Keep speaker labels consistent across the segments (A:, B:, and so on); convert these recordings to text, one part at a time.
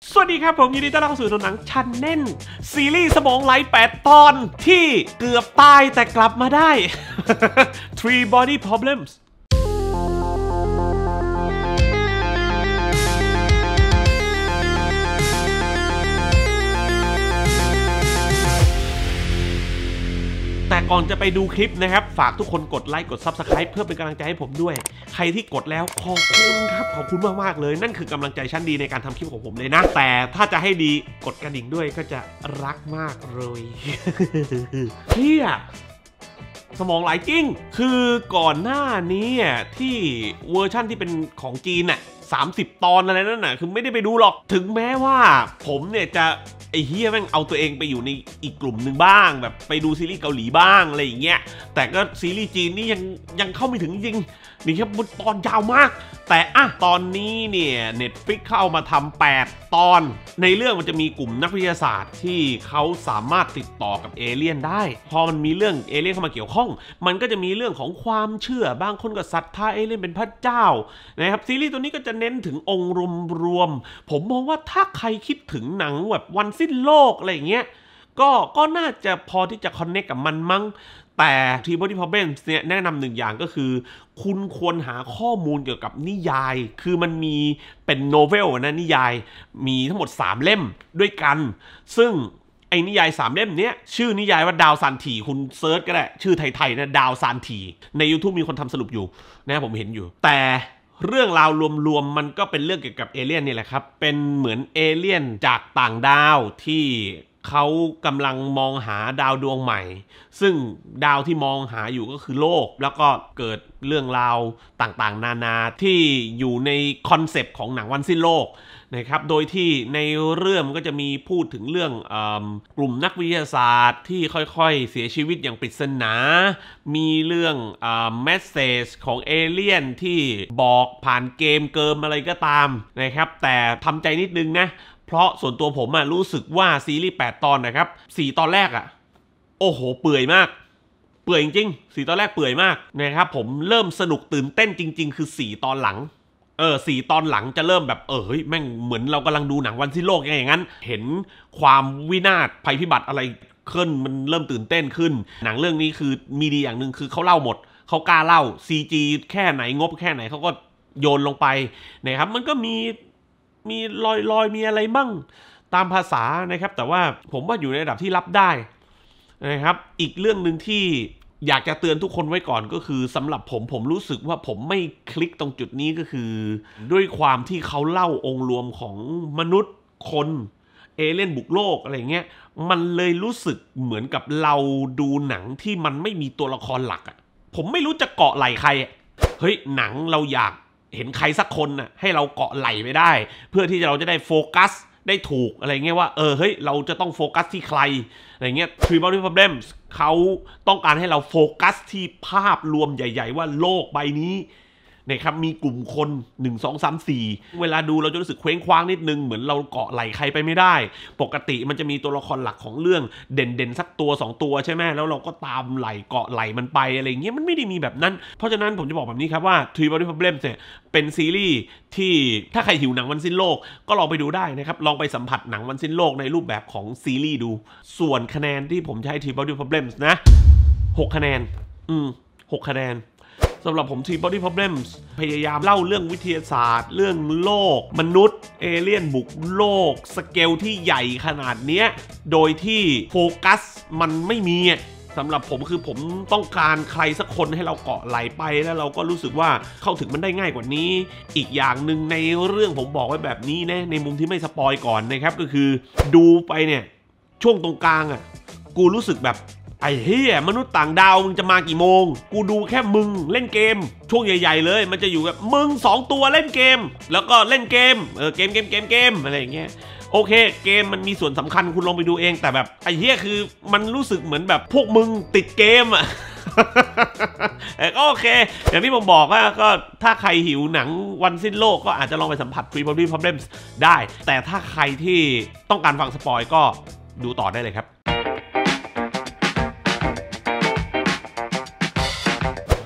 A: สวัสดีครับผมยินดีต้อนรับเข้าสู่หนังชันเน่นซีรีส์สมองไหล8 ตอนที่เกือบตายแต่กลับมาได้ Three Body Problemsแต่ก่อนจะไปดูคลิปนะครับฝากทุกคนกดไลค์กด Subscribe เพื่อเป็นกำลังใจให้ผมด้วยใครที่กดแล้วขอบคุณครับขอบคุณมากๆเลยนั่นคือกำลังใจชั้นดีในการทำคลิปของผมเลยนะแต่ถ้าจะให้ดีกดกระดิ่งด้วยก็จะรักมากเลย เฮียสมองไหลจริงคือก่อนหน้านี้ที่เวอร์ชั่นที่เป็นของจีนน่ะ30 ตอนอะไรนั่นน่ะคือไม่ได้ไปดูหรอกถึงแม้ว่าผมเนี่ยจะไอ้เฮียแม่งเอาตัวเองไปอยู่ในอีกกลุ่มหนึ่งบ้างแบบไปดูซีรีส์เกาหลีบ้างอะไรอย่างเงี้ยแต่ก็ซีรีส์จีนนี่ยังเข้าไม่ถึงจริงนี่ครับตอนยาวมากแต่ตอนนี้เนี่ย Netflix เข้ามาทำ8 ตอนในเรื่องมันจะมีกลุ่มนักวิทยาศาสตร์ที่เขาสามารถติดต่อกับเอเลี่ยนได้พอมันมีเรื่องเอเลี่ยนเข้ามาเกี่ยวข้องมันก็จะมีเรื่องของความเชื่อบางคนก็ศรัทธาเอเลี่ยนเป็นพระเจ้านะครับซีรีส์ตัวนี้ก็จะเน้นถึงองค์รวมผมมองว่าถ้าใครคิดถึงหนังแบบวันสิ้นโลกอะไรอย่างเงี้ยก็น่าจะพอที่จะคอนเนคกับมันมั้งแต่ Three Body Problems เนี่ยแนะนำหนึ่งอย่างก็คือคุณควรหาข้อมูลเกี่ยวกับนิยายคือมันมีเป็นโนเวลนะนิยายมีทั้งหมด3 เล่มด้วยกันซึ่งไอ้นิยาย3 เล่มเนี้ยชื่อนิยายว่าดาวซานทีคุณเซิร์ชก็ได้ชื่อไทยๆนะดาวซานทีใน YouTube มีคนทำสรุปอยู่นะผมเห็นอยู่แต่เรื่องราวรวมๆมันก็เป็นเรื่องเกี่ยวกับเอเลี่ยนนี่แหละครับเป็นเหมือนเอเลี่ยนจากต่างดาวที่เขากำลังมองหาดาวดวงใหม่ซึ่งดาวที่มองหาอยู่ก็คือโลกแล้วก็เกิดเรื่องราวต่างๆนานาที่อยู่ในคอนเซปต์ของหนังวันสิ้นโลกนะครับโดยที่ในเรื่องก็จะมีพูดถึงเรื่องกลุ่มนักวิทยาศาสตร์ที่ค่อยๆเสียชีวิตอย่างปริศนามีเรื่องเมสเซจของเอเลี่ยนที่บอกผ่านเกมอะไรก็ตามนะครับแต่ทำใจนิดนึงนะเพราะส่วนตัวผมรู้สึกว่าซีรีส์8 ตอนนะครับ4 ตอนแรกโอ้โหเปื่อยมากเปื่อยจริงๆ4 ตอนแรกเปื่อยมากนะครับผมเริ่มสนุกตื่นเต้นจริงๆคือ4 ตอนหลัง4 ตอนหลังจะเริ่มแบบเฮ้ยแม่งเหมือนเรากำลังดูหนังวันสิ้นโลกอย่างนั้นเห็นความวินาศภัยพิบัติอะไรขึ้นมันเริ่มตื่นเต้นขึ้นหนังเรื่องนี้คือมีดีอย่างหนึ่งคือเขาเล่าหมดเขากล้าเล่า CG แค่ไหนงบแค่ไหนเขาก็โยนลงไปนะครับมันก็มีลอยมีอะไรบ้างตามภาษานะครับแต่ว่าผมว่าอยู่ในระดับที่รับได้นะครับอีกเรื่องหนึ่งที่อยากจะเตือนทุกคนไว้ก่อนก็คือสำหรับผมรู้สึกว่าผมไม่คลิกตรงจุดนี้ก็คือด้วยความที่เขาเล่าองค์รวมของมนุษย์คนเอเลี่ยนบุกโลกอะไรเงี้ยมันเลยรู้สึกเหมือนกับเราดูหนังที่มันไม่มีตัวละครหลักผมไม่รู้จะเกาะไหล่ใครเฮ้ยหนังเราอยากเห็นใครสักคนให้เราเกาะไหล่ไปได้เพื่อที่เราจะได้โฟกัสได้ถูกอะไรเงี้ยว่าเฮ้ยเราจะต้องโฟกัสที่ใครอะไรเงี้ย Three Body Problems เขาต้องการให้เราโฟกัสที่ภาพรวมใหญ่ๆว่าโลกใบนี้นะครับมีกลุ่มคน1 2 3 4เวลาดูเราจะรู้สึกเคว้งคว้างนิดนึงเหมือนเราเกาะไหล่ใครไปไม่ได้ปกติมันจะมีตัวละครหลักของเรื่องเด่นสักตัว2 ตัวใช่ไหมแล้วเราก็ตามไหล่เกาะไหล่มันไปอะไรเงี้ยมันไม่ได้มีแบบนั้นเพราะฉะนั้นผมจะบอกแบบนี้ครับว่า Three Body Problems เนี่ยเป็นซีรีส์ที่ถ้าใครหิวหนังวันสิ้นโลกก็ลองไปดูได้นะครับลองไปสัมผัสหนังวันสิ้นโลกในรูปแบบของซีรีส์ดูส่วนคะแนนที่ผมจะให้ Three Body Problems นะ6 คะแนน6 คะแนนสำหรับผม Three Body Problems พยายามเล่าเรื่องวิทยาศาสตร์เรื่องโลกมนุษย์เอเลี่ยนบุกโลกสเกลที่ใหญ่ขนาดเนี้ยโดยที่โฟกัสมันไม่มีสำหรับผมคือผมต้องการใครสักคนให้เราเกาะไหลไปแล้วเราก็รู้สึกว่าเข้าถึงมันได้ง่ายกว่านี้อีกอย่างหนึ่งในเรื่องผมบอกไว้แบบนี้นะในมุมที่ไม่สปอยก่อนนะครับก็คือดูไปเนี่ยช่วงตรงกลางกูรู้สึกแบบไอ้เหี้ยมนุษย์ต่างดาวมึงจะมากี่โมงกูดูแค่มึงเล่นเกมช่วงใหญ่ๆเลยมันจะอยู่กับมึง2 ตัวเล่นเกมแล้วก็เล่นเกมเกมอะไรอย่างเงี้ยโอเคเกมมันมีส่วนสำคัญคุณลองไปดูเองแต่แบบไอ้เหี้ยคือมันรู้สึกเหมือนแบบพวกมึงติดเกมก็โอเคอย่างที่ผมบอกว่าก็ถ้าใครหิวหนังวันสิ้นโลกก็อาจจะลองไปสัมผัส Three Body Problems ได้แต่ถ้าใครที่ต้องการฟังสปอยก็ดูต่อได้เลยครับ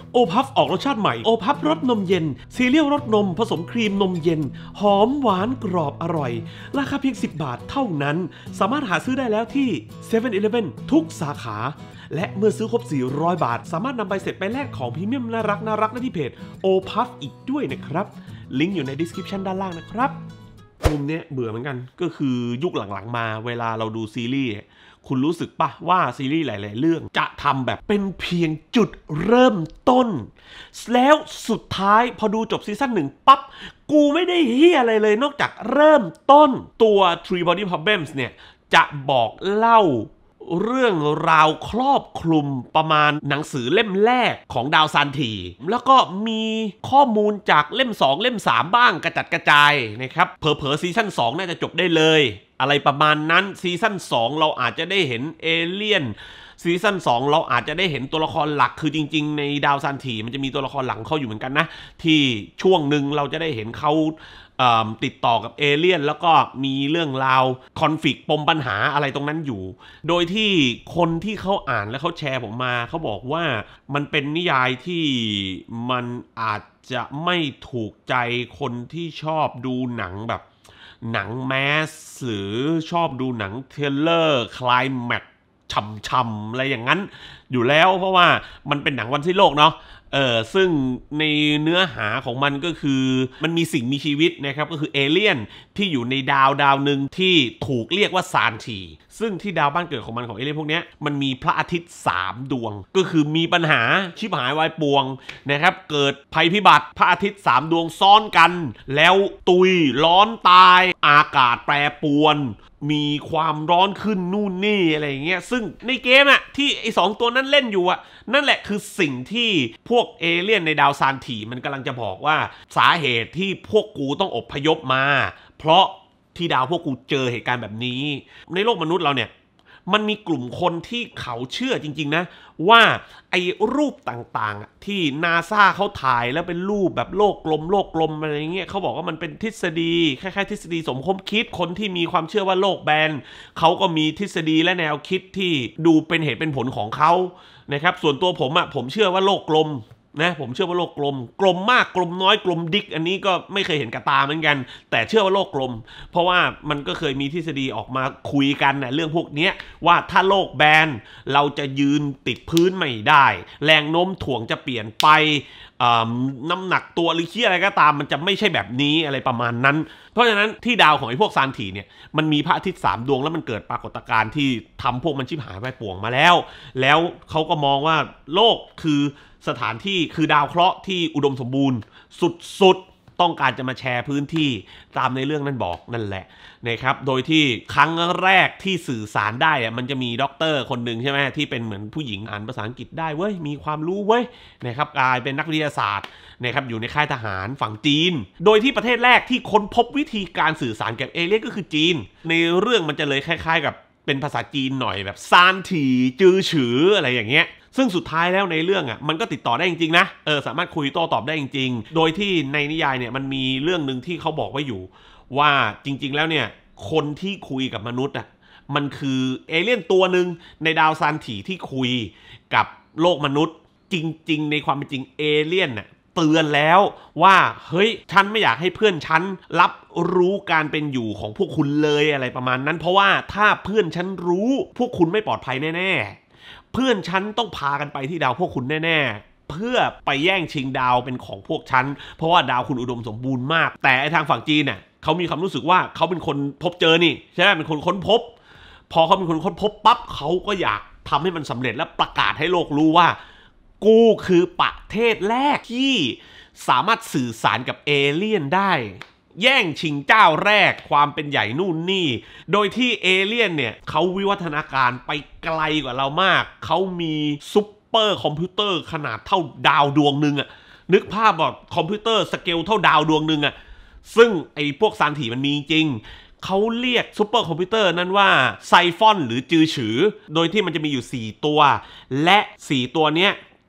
A: โอพัฟออกรสชาติใหม่โอพัฟรสนมเย็นซีเรียลรสนมผสมครีมนมเย็นหอมหวานกรอบอร่อยราคาเพียง10 บาทเท่านั้นสามารถหาซื้อได้แล้วที่ 7-Eleven ทุกสาขาและเมื่อซื้อครบ400 บาทสามารถนำใบเสร็จไปแลกของพรีเมียมน่ารักได้ที่เพจโอพัฟอีกด้วยนะครับลิงก์อยู่ใน description ด้านล่างนะครับมุมเนี้ยเบื่อเหมือนกันก็คือยุคหลังๆมาเวลาเราดูซีรีส์คุณรู้สึกปะว่าซีรีส์หลายๆเรื่องจะทำแบบเป็นเพียงจุดเริ่มต้นแล้วสุดท้ายพอดูจบซีซั่น1ปั๊บกูไม่ได้เฮียอะไรเลยนอกจากเริ่มต้นตัว Three Body Problems เนี่ยจะบอกเล่าเรื่องราวครอบคลุมประมาณหนังสือเล่มแรกของดาวซานทีแล้วก็มีข้อมูลจากเล่ม2เล่ม3บ้างกระจัดกระจายนะครับเผลอๆซีซั่น2น่าจะจบได้เลยอะไรประมาณนั้นซีซั่น2เราอาจจะได้เห็นเอเลี่ยนซีซั่น2เราอาจจะได้เห็นตัวละครหลักคือจริงๆในดาวซานทีมันจะมีตัวละครหลังเขาอยู่เหมือนกันนะที่ช่วงหนึ่งเราจะได้เห็นเขาติดต่อกับเอเลี่ยนแล้วก็มีเรื่องราวคอนฟลิกต์ปมปัญหาอะไรตรงนั้นอยู่โดยที่คนที่เขาอ่านแล้วเขาแชร์ผมมาเขาบอกว่ามันเป็นนิยายที่มันอาจจะไม่ถูกใจคนที่ชอบดูหนังแบบหนังแมสหรือชอบดูหนังเทเลอร์คลายแม็กช่ำๆอะไรอย่างนั้นอยู่แล้วเพราะว่ามันเป็นหนังวันสิ้นโลกเนาะซึ่งในเนื้อหาของมันก็คือมันมีสิ่งมีชีวิตนะครับก็คือเอเลี่ยนที่อยู่ในดาวหนึ่งที่ถูกเรียกว่าซานทีซึ่งที่ดาวบ้านเกิดของมันของเอเลี่ยนพวกนี้มันมีพระอาทิตย์3 ดวงก็คือมีปัญหาชิบหายวายป่วงนะครับเกิดภัยพิบัติพระอาทิตย์3 ดวงซ้อนกันแล้วตุยร้อนตายอากาศแปรปรวนมีความร้อนขึ้นนู่นนี่อะไรอย่างเงี้ยซึ่งในเกมอะที่ไอ้2 ตัวนั้นเล่นอยู่อะนั่นแหละคือสิ่งที่พวกเอเลี่ยนในดาวซานทีมันกำลังจะบอกว่าสาเหตุที่พวกกูต้องอพยพมาเพราะที่ดาวพวกกูเจอเหตุการณ์แบบนี้ในโลกมนุษย์เราเนี่ยมันมีกลุ่มคนที่เขาเชื่อจริงๆนะว่าไอ้รูปต่างๆที่นาซาเขาถ่ายแล้วเป็นรูปแบบโลกกลมอะไรเงี้ยเขาบอกว่ามันเป็นทฤษฎีคล้ายๆทฤษฎีสมคบคิดคนที่มีความเชื่อว่าโลกแบนเขาก็มีทฤษฎีและแนวคิดที่ดูเป็นเหตุเป็นผลของเขานะครับส่วนตัวผมเชื่อว่าโลกกลมนะผมเชื่อว่าโลกกลมมากกลมน้อยกลมดิกอันนี้ก็ไม่เคยเห็นกับตาเหมือนกันแต่เชื่อว่าโลกกลมเพราะว่ามันก็เคยมีทฤษฎีออกมาคุยกันนะเรื่องพวกนี้ว่าถ้าโลกแบนเราจะยืนติดพื้นไม่ได้แรงโน้มถ่วงจะเปลี่ยนไปน้ำหนักตัวหรืออะไรก็ตามมันจะไม่ใช่แบบนี้อะไรประมาณนั้นเพราะฉะนั้นที่ดาวของไอ้พวกซานทีเนี่ยมันมีพระอาทิตย์3 ดวงแล้วมันเกิดปรากฏการณ์ที่ทำพวกมันชิบหายไปป่วงมาแล้วเขาก็มองว่าโลกคือสถานที่คือดาวเคราะห์ที่อุดมสมบูรณ์สุดๆต้องการจะมาแชร์พื้นที่ตามในเรื่องนั้นบอกนั่นแหละนะครับโดยที่ครั้งแรกที่สื่อสารได้มันจะมีด็อกเตอร์คนหนึ่งใช่ไหมที่เป็นเหมือนผู้หญิงอ่านภาษาอังกฤษได้เว้ยมีความรู้เว้ยนะครับกลายเป็นนักวิทยาศาสตร์นะครับอยู่ในค่ายทหารฝั่งจีนโดยที่ประเทศแรกที่ค้นพบวิธีการสื่อสารกับเอเลี่ยนก็คือจีนในเรื่องมันจะเลยคล้ายๆกับเป็นภาษาจีนหน่อยแบบซานถีจือฉืออะไรอย่างเงี้ยซึ่งสุดท้ายแล้วในเรื่องมันก็ติดต่อได้จริงๆนะสามารถคุยโต้ตอบได้จริงๆโดยที่ในนิยายเนี่ยมันมีเรื่องหนึ่งที่เขาบอกไว้อยู่ว่าจริงๆแล้วเนี่ยคนที่คุยกับมนุษย์มันคือเอเลี่ยนตัวหนึ่งในดาวซานถีที่คุยกับโลกมนุษย์จริงๆในความเป็นจริงเอเลี่ยนเตือนแล้วว่าเฮ้ยฉันไม่อยากให้เพื่อนฉันรับรู้การเป็นอยู่ของพวกคุณเลยอะไรประมาณนั้นเพราะว่าถ้าเพื่อนฉันรู้พวกคุณไม่ปลอดภัยแน่ๆเพื่อนฉันต้องพากันไปที่ดาวพวกคุณแน่ๆเพื่อไปแย่งชิงดาวเป็นของพวกฉันเพราะว่าดาวคุณอุดมสมบูรณ์มากแต่ทางฝั่งจีนเขามีความรู้สึกว่าเขาเป็นคนพบเจอนี่ใช่ไหมเป็นคนค้นพบพอเขาเป็นคนค้นพบปั๊บเขาก็อยากทำให้มันสำเร็จและประกาศให้โลกรู้ว่ากูคือประเทศแรกที่สามารถสื่อสารกับเอเลี่ยนได้แย่งชิงเจ้าแรกความเป็นใหญ่นู่นนี่โดยที่เอเลี่ยนเนี่ยเขาวิวัฒนาการไปไกลกว่าเรามากเขามีซุปเปอร์คอมพิวเตอร์ขนาดเท่าดาวดวงหนึ่งนึกภาพแบบคอมพิวเตอร์สเกลเท่าดาวดวงหนึ่งซึ่งไอ้พวกซานถีมันมีจริงเขาเรียกซุปเปอร์คอมพิวเตอร์นั้นว่าไซฟอนหรือจือฉือโดยที่มันจะมีอยู่4 ตัวและ4 ตัวเนี้ย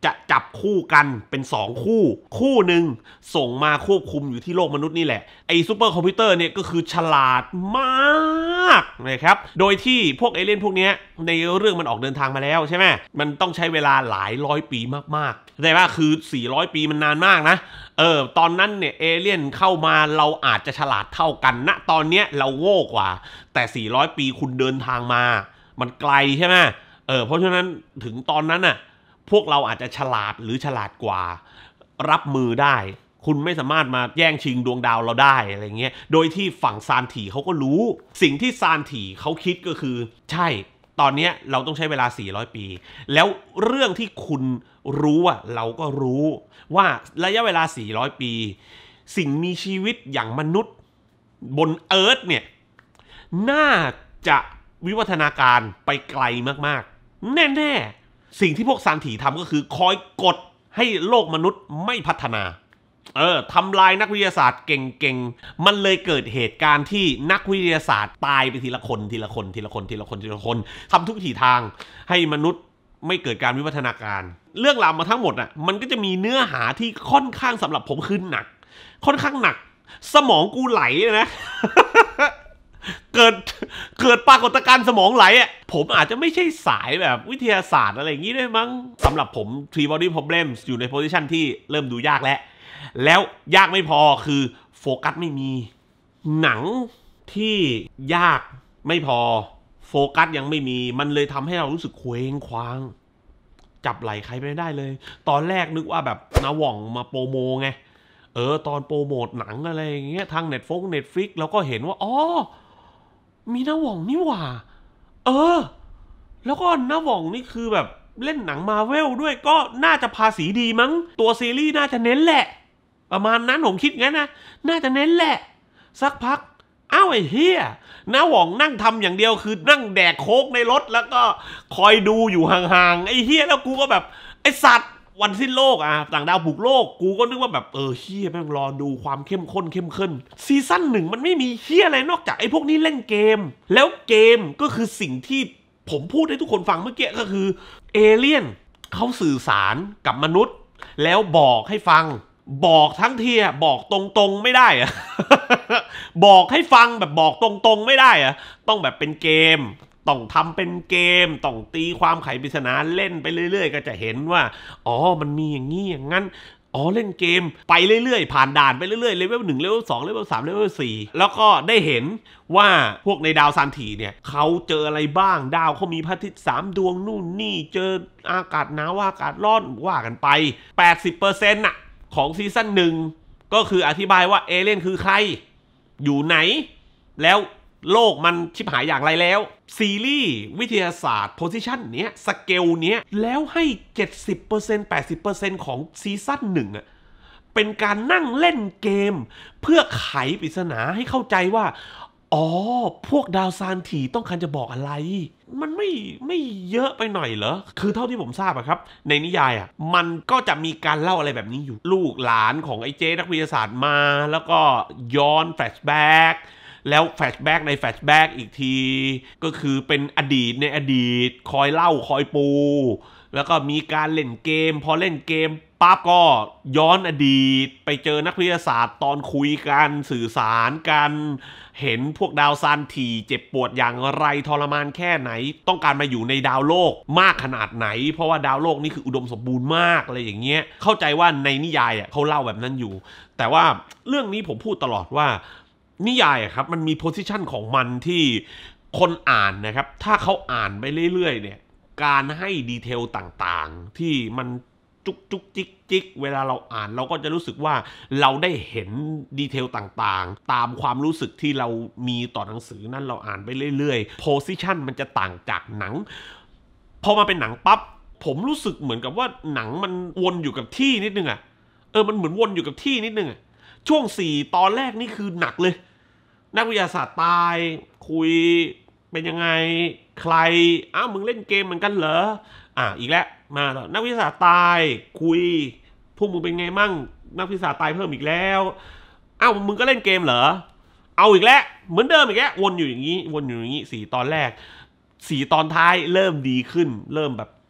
A: จะจับคู่กันเป็น2คู่หนึ่งส่งมาควบคุมอยู่ที่โลกมนุษย์นี่แหละไอ้ซูเปอร์คอมพิวเตอร์เนี่ยก็คือฉลาดมากนะครับโดยที่พวกเอเลี่ยนพวกนี้ในเรื่องมันออกเดินทางมาแล้วใช่ไหมมันต้องใช้เวลาหลายร้อยปีมากๆแต่ว่าคือ400ปีมันนานมากนะตอนนั้นเนี่ยเอเลี่ยนเข้ามาเราอาจจะฉลาดเท่ากันณตอนเนี้ยเราโง่กว่าแต่400ปีคุณเดินทางมามันไกลใช่ไหมเพราะฉะนั้นถึงตอนนั้นน่ะพวกเราอาจจะฉลาดหรือฉลาดกว่ารับมือได้คุณไม่สามารถมาแย่งชิงดวงดาวเราได้อะไรเงี้ยโดยที่ฝั่งซานถี่เขาก็รู้สิ่งที่ซานถี่เขาคิดก็คือใช่ตอนนี้เราต้องใช้เวลา400ปีแล้วเรื่องที่คุณรู้อ่ะเราก็รู้ว่าระยะเวลา400ปีสิ่งมีชีวิตอย่างมนุษย์บนเอิร์ธเนี่ยน่าจะวิวัฒนาการไปไกลมากๆแน่ๆสิ่งที่พวกซานถี่ทำก็คือคอยกดให้โลกมนุษย์ไม่พัฒนาทำลายนักวิทยาศาสตร์เก่งๆมันเลยเกิดเหตุการณ์ที่นักวิทยาศาสตร์ตายไปทีละคนทำทุกวิถีทางให้มนุษย์ไม่เกิดการวิวัฒนาการเรื่องราวมาทั้งหมดอ่ะมันก็จะมีเนื้อหาที่ค่อนข้างสำหรับผมคือหนักค่อนข้างหนักสมองกูไหลนะ เกิดปรากฏการณ์สมองไหลอ่ะผมอาจจะไม่ใช่สายแบบวิทยาศาสตร์อะไรอย่างนี้ด้วยมั้งสำหรับผม Three Body Problems อยู่ในโพสิชันที่เริ่มดูยากแล้วยากไม่พอคือโฟกัสไม่มีหนังที่ยากไม่พอโฟกัสยังไม่มีมันเลยทำให้เรารู้สึกเคว้งคว้างจับไหล่ใครไม่ได้เลยตอนแรกนึกว่าแบบนาหว่องมาโปรโมไงตอนโปรโมทหนังอะไรอย่างเงี้ยทางเน็ตฟลิกเราก็เห็นว่าอ๋อมีนาหว่องนี่หว่าแล้วก็นาหว่องนี่คือแบบเล่นหนังมาเวลด้วยก็น่าจะภาษีดีมั้งตัวซีรีส์น่าจะเน้นแหละประมาณนั้นผมคิดงั้นนะน่าจะเน้นแหละสักพักอ้าวไอ้เฮียน้าหว่องนั่งทำอย่างเดียวคือนั่งแดกโค้กในรถแล้วก็คอยดูอยู่ห่างๆไอ้เฮียแล้วกูก็แบบไอ้สัตว์วันสิ้นโลกต่างดาวบุกโลกกูก็นึกว่าแบบเฮียแม่งรอดูความเข้มข้นซีซั่น1มันไม่มีเฮียอะไรนอกจากไอ้พวกนี้เล่นเกมแล้วเกมก็คือสิ่งที่ผมพูดให้ทุกคนฟังเมื่อกี้ก็คือเอเลี่ยนเขาสื่อสารกับมนุษย์แล้วบอกให้ฟังบอกทั้งทีบอกตรงๆไม่ได้อะ บอกให้ฟังแบบบอกตรงๆไม่ได้อะต้องแบบเป็นเกมต้องทำเป็นเกมต้องตีความไขปริศนาเล่นไปเรื่อยๆก็จะเห็นว่าอ๋อมันมีอย่างนี้อย่างนั้นเล่นเกมไปเรื่อยๆผ่านด่านไปเรื่อยๆเลเวล1เลเวล2เลเวล3เลเวล4แล้วก็ได้เห็นว่าพวกในดาวซานถีเนี่ยเขาเจออะไรบ้างดาวเขามีพระอาทิตย์3ดวงนู่นนี่เจออากาศหนาวอากาศร้อนว่ากันไป 80% น่ะของซีซั่น1ก็คืออธิบายว่าเอเลี่ยนคือใครอยู่ไหนแล้วโลกมันชิบหายอย่างไรแล้วซีรีส์วิทยาศาสตร์โพสิชันเนี้ยสเกลเนี้ยแล้วให้ 70% 80% ของซีซั่น1อ่ะเป็นการนั่งเล่นเกมเพื่อไขปริศนาให้เข้าใจว่าพวกดาวซานถีต้องการจะบอกอะไรมันไม่เยอะไปหน่อยเหรอคือเท่าที่ผมทราบอะครับในนิยายอะมันก็จะมีการเล่าอะไรแบบนี้อยู่ลูกหลานของไอ้เจ๊นักวิทยาศาสตร์มาแล้วก็ย้อนแฟลชแบ็กแล้วแฟลชแบ็กในแฟลชแบ็กอีกทีก็คือเป็นอดีตในอดีตคอยเล่าคอยปูแล้วก็มีการเล่นเกมพอเล่นเกมปั๊บก็ย้อนอดีตไปเจอนักวิทยาศาสตร์ตอนคุยกันสื่อสารกันเห็นพวกดาวซานถีเจ็บปวดอย่างไรทรมานแค่ไหนต้องการมาอยู่ในดาวโลกมากขนาดไหนเพราะว่าดาวโลกนี่คืออุดมสมบูรณ์มากอะไรอย่างเงี้ยเข้าใจว่าในนิยายเขาเล่าแบบนั้นอยู่แต่ว่าเรื่องนี้ผมพูดตลอดว่านิยายครับมันมีโพสิชันของมันที่คนอ่านนะครับถ้าเขาอ่านไปเรื่อยๆเนี่ยการให้ดีเทลต่างๆที่มันจุกจิกเวลาเราอ่านเราก็จะรู้สึกว่าเราได้เห็นดีเทลต่างๆตามความรู้สึกที่เรามีต่อหนังสือนั้นเราอ่านไปเรื่อยๆโพสิชันมันจะต่างจากหนังพอมาเป็นหนังปั๊บผมรู้สึกเหมือนกับว่าหนังมันวนอยู่กับที่นิดนึงมันเหมือนวนอยู่กับที่นิดนึงช่วง4ตอนแรกนี่คือหนักเลยนักวิทยาศาสตร์ตายคุยเป็นยังไงใครมึงเล่นเกมเหมือนกันเหรออีกแล้วมาแล้วนักวิทยาศาสตร์ตายคุยพวกมึงเป็นไงมั่งนักวิทยาศาสตร์ตายเพิ่มอีกแล้วมึงก็เล่นเกมเหรอเอาอีกแล้วเหมือนเดิมอีกแล้ววนอยู่อย่างนี้4ตอนแรก4ตอนท้ายเริ่มดีขึ้นเริ่มแบบ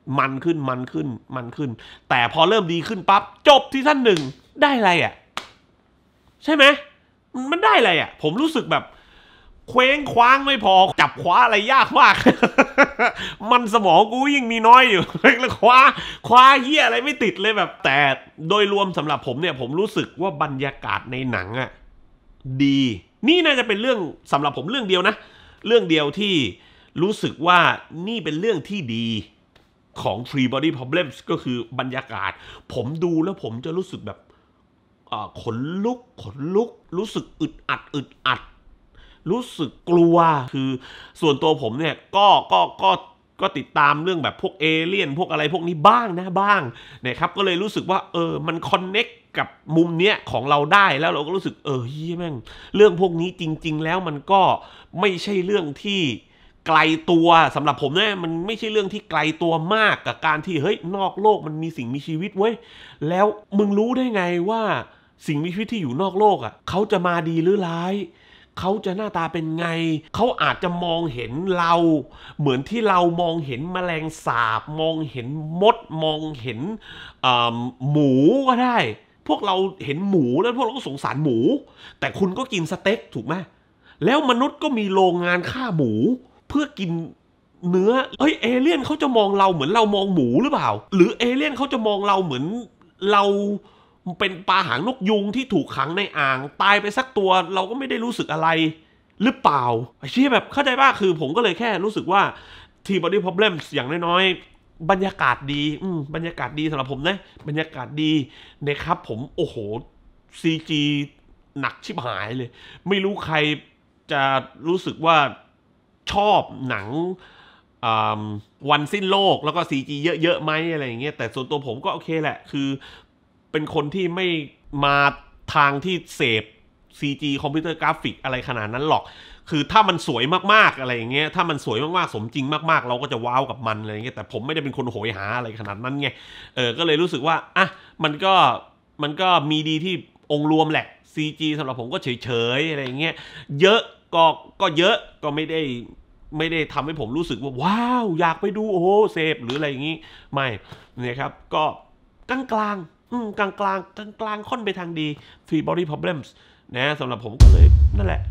A: มันขึ้นแต่พอเริ่มดีขึ้นปั๊บจบซีซั่นหนึ่งได้อะไรอ่ะใช่ไหมมันได้อะไรอ่ะผมรู้สึกแบบเคว้งคว้างไม่พอจับคว้าอะไรยากมาก มันสมองกูยิ่งมีน้อยอยู่ แล้วคว้าเหี้ยอะไรไม่ติดเลยแบบแต่โดยรวมสำหรับผมเนี่ยผมรู้สึกว่าบรรยากาศในหนังอ่ะดีนี่น่าจะเป็นเรื่องสำหรับผมเรื่องเดียวนะเรื่องเดียวที่รู้สึกว่านี่เป็นเรื่องที่ดีของ Three Body Problems ก็คือบรรยากาศผมดูแล้วผมจะรู้สึกแบบขนลุกรู้สึกอึดอัดรู้สึกกลัวคือส่วนตัวผมเนี่ยก็ติดตามเรื่องแบบพวกเอเลี่ยนพวกอะไรพวกนี้บ้างนะครับก็เลยรู้สึกว่ามันคอนเน็กกับมุมเนี้ยของเราได้แล้วเราก็รู้สึกเฮ้ยแม่งเรื่องพวกนี้จริงๆแล้วมันก็ไม่ใช่เรื่องที่ไกลตัวสำหรับผมเนี่ยมันไม่ใช่เรื่องที่ไกลตัวมากกับการที่เฮ้ยนอกโลกมันมีสิ่งมีชีวิตเว้ยแล้วมึงรู้ได้ไงว่าสิ่งมีชีวิตที่อยู่นอกโลกอ่ะเขาจะมาดีหรือร้ายเขาจะหน้าตาเป็นไงเขาอาจจะมองเห็นเราเหมือนที่เรามองเห็นแมลงสาบมองเห็นมดมองเห็นหมูก็ได้พวกเราเห็นหมูแล้วพวกเราก็สงสารหมูแต่คุณก็กินสเต็กถูกไหมแล้วมนุษย์ก็มีโรงงานฆ่าหมูเพื่อกินเนื้อเอเลี่ยนเขาจะมองเราเหมือนเรามองหมูหรือเปล่าหรือเอเลี่ยนเขาจะมองเราเหมือนเราเป็นปลาหางนกยุงที่ถูกขังในอ่างตายไปสักตัวเราก็ไม่ได้รู้สึกอะไรหรือเปล่าไอ้เชี่ยแบบเข้าใจป่ะคือผมก็เลยแค่รู้สึกว่า Three Body Problems อย่างน้อยๆบรรยากาศดีบรรยากาศดีสำหรับผมนะบรรยากาศดีนะครับผมโอ้โห CG หนักชิบหายเลยไม่รู้ใครจะรู้สึกว่าชอบหนังวันสิ้นโลกแล้วก็ CG เยอะๆไหมอะไรอย่างเงี้ยแต่ส่วนตัวผมก็โอเคแหละคือเป็นคนที่ไม่มาทางที่เสพ CG คอมพิวเตอร์กราฟิกอะไรขนาดนั้นหรอกคือถ้ามันสวยมากๆอะไรอย่างเงี้ยถ้ามันสวยมากๆสมจริงมากๆเราก็จะว้าวกับมันอะไรอย่างเงี้ยแต่ผมไม่ได้เป็นคนโหยหาอะไรขนาดนั้นไงก็เลยรู้สึกว่าอ่ะมันก็มีดีที่องค์รวมแหละ CG สำหรับผมก็เฉยๆอะไรอย่างเงี้ยเยอะก็เยอะก็ไม่ได้ทำให้ผมรู้สึกว่าว้าวอยากไปดูโอ้โหเซฟหรืออะไรอย่างงี้ไม่นะครับก็กลางค่อนไปทางดี Three Body Problems นะสำหรับผมก็เลยนั่นแหละ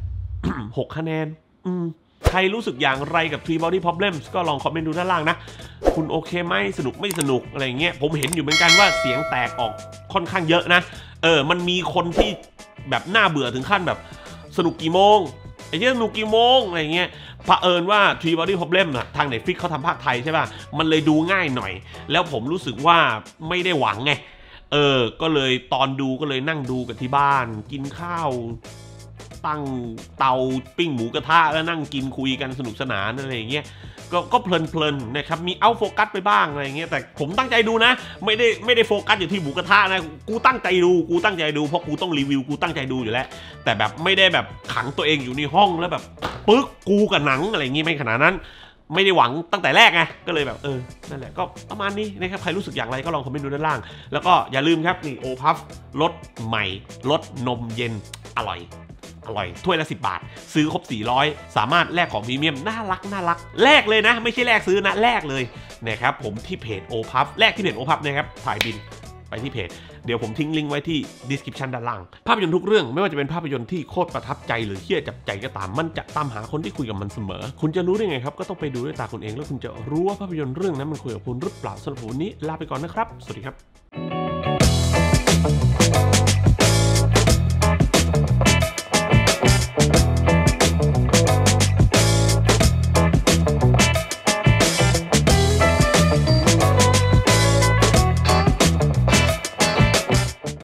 A: 6 คะแนนใครรู้สึกอย่างไรกับ Three Body Problems ก็ลองคอมเมนต์ดูด้านล่างนะคุณโอเคไหมสนุกไม่สนุกอะไรเงี้ยผมเห็นอยู่เหมือนกันว่าเสียงแตกออกค่อนข้างเยอะนะมันมีคนที่แบบน่าเบื่อถึงขั้นแบบสนุกกี่โมงไอ้เหี้ยสนุกกี่โมงอะไรเงี้ยเผอิญว่า Three Body Problem อะทาง Netflix เขาทำภาคไทยใช่ป่ะมันเลยดูง่ายหน่อยแล้วผมรู้สึกว่าไม่ได้หวังไงก็เลยตอนดูก็เลยนั่งดูกันที่บ้านกินข้าวตั้งเตาปิ้งหมูกระทะแล้วนั่งกินคุยกันสนุกสนานอะไรอย่างเงี้ยก็เพลินนะครับมีเอาโฟกัสไปบ้างอะไรเงี้ยแต่ผมตั้งใจดูนะไม่ได้โฟกัสอยู่ที่หมูกระทะนะกูตั้งใจดูเพราะกูต้องรีวิวกูตั้งใจดูอยู่แล้วแต่แบบไม่ได้แบบขังตัวเองอยู่ในห้องแล้วแบบปึ๊กกูกับหนังอะไรอย่างงี้ไม่ขนาดนั้นไม่ได้หวังตั้งแต่แรกไงก็เลยแบบนั่นแหละก็ประมาณนี้นะครับใครรู้สึกอย่างไรก็ลองคอมเมนต์ดูด้านล่างแล้วก็อย่าลืมครับนี่โอพัฟรสใหม่รสนมเย็นอร่อยถ้วยละ10 บาทซื้อครบ400สามารถแลกของพรีเมียมน่ารักแลกเลยนะไม่ใช่แลกซื้อนะแลกเลยนะครับผมที่เพจโอพัฟแลกที่เพจโอพัฟนะครับถ่ายบินไปที่เพจเดี๋ยวผมทิ้งลิงก์ไว้ที่ description ด้านล่างภาพยนตร์ทุกเรื่องไม่ว่าจะเป็นภาพยนตร์ที่โคตรประทับใจหรือเหี้ยจับใจก็ตามมันจะตามหาคนที่คุยกับมันเสมอคุณจะรู้ได้ไงครับก็ต้องไปดูด้วยตาคุณเองแล้วคุณจะรู้ว่าภาพยนตร์เรื่องนั้นมันคุยกับคุณหรือเปล่าสำหรับวันนี้ลาไปก่อนนะครับสวัสดีครับ